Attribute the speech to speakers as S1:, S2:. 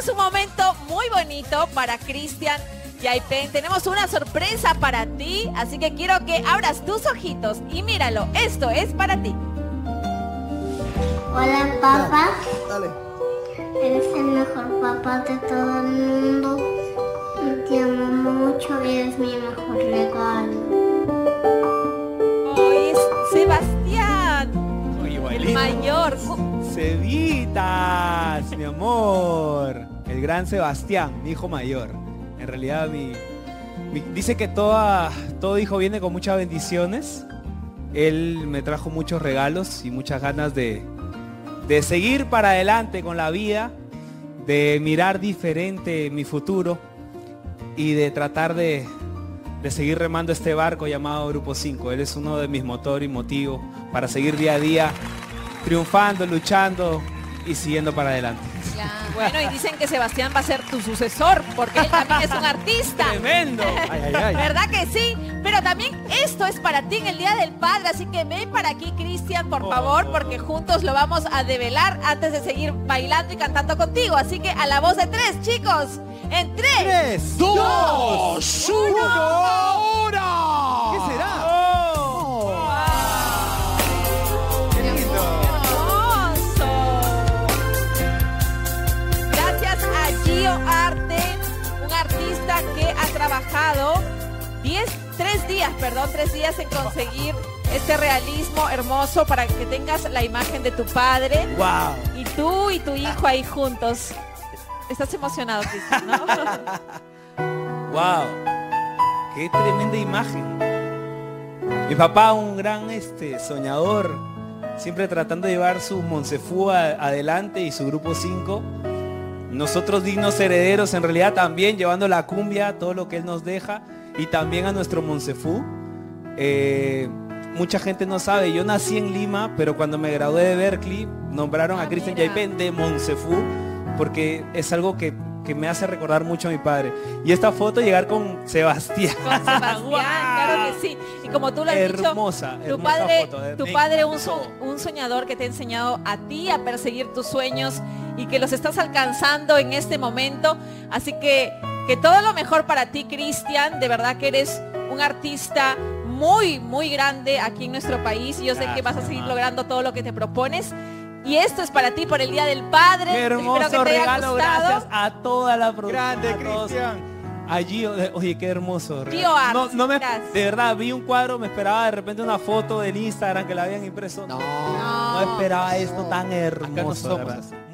S1: tenemos un momento muy bonito para Cristian Yaipen. Tenemos una sorpresa para ti, así que quiero que abras tus ojitos y míralo. Esto es para ti.
S2: Hola, papá.
S3: Dale.
S2: Eres el mejor papá de todo el mundo. Te amo mucho y eres mi mejor regalo.
S1: Hoy es Sebastián, el mayor.
S3: Cevitas, mi amor. El gran Sebastián, mi hijo mayor. En realidad dice que todo hijo viene con muchas bendiciones. Él me trajo muchos regalos y muchas ganas de seguir para adelante con la vida, de mirar diferente mi futuro y de tratar de seguir remando este barco llamado Grupo 5. Él es uno de mis motores y motivos para seguir día a día triunfando, luchando y siguiendo para adelante.
S1: Claro. Bueno, y dicen que Sebastián va a ser tu sucesor, porque él también es un artista.
S3: ¡Tremendo! Ay, ay, ay.
S1: ¿Verdad que sí? Pero también esto es para ti en el Día del Padre, así que ven para aquí, Cristian, por favor, porque juntos lo vamos a develar antes de seguir bailando y cantando contigo. Así que a la voz de 3, chicos. En 3,
S3: 2, 1,
S4: ahora.
S3: ¿Qué será? ¡Qué lindo!
S1: hermoso. Gracias a Gio Arte, un artista que ha trabajado 3 días en conseguir este realismo hermoso para que tengas la imagen de tu padre.
S3: ¡Wow!
S1: Y tú y tu hijo ahí juntos. Estás emocionado, Cristian, ¿no?
S3: ¡Wow! ¡Qué tremenda imagen! Mi papá, un gran soñador, siempre tratando de llevar su Monsefú adelante y su Grupo 5. Nosotros dignos herederos, en realidad también llevando la cumbia, todo lo que él nos deja, y también a nuestro Monsefú. Mucha gente no sabe, yo nací en Lima, pero cuando me gradué de Berkeley, nombraron a Cristian Yaipen de Monsefú, porque es algo que me hace recordar mucho a mi padre. Y esta foto, llegar con Sebastián.
S1: Con Sebastián,
S3: ¡Wow!
S1: claro que sí. Y como tú lo has
S3: Hermosa,
S1: dicho, tu padre un soñador que te ha enseñado a ti a perseguir tus sueños y que los estás alcanzando en este momento. Así que todo lo mejor para ti, Cristian. De verdad que eres un artista muy, muy grande aquí en nuestro país. Y yo sé que vas a seguir logrando todo lo que te propones. Y esto es para ti por el Día del Padre.
S3: Qué hermoso
S1: espero que te haya
S3: regalo,
S1: gustado.
S3: gracias a toda la producción.
S4: Grande, Cristian.
S3: Allí, oye, qué hermoso regalo.
S1: Gio Art,
S3: De verdad, vi un cuadro, me esperaba de repente una foto del Instagram que la habían impreso. No esperaba esto tan hermoso.
S4: Acá no somos
S3: de verdad.
S4: así.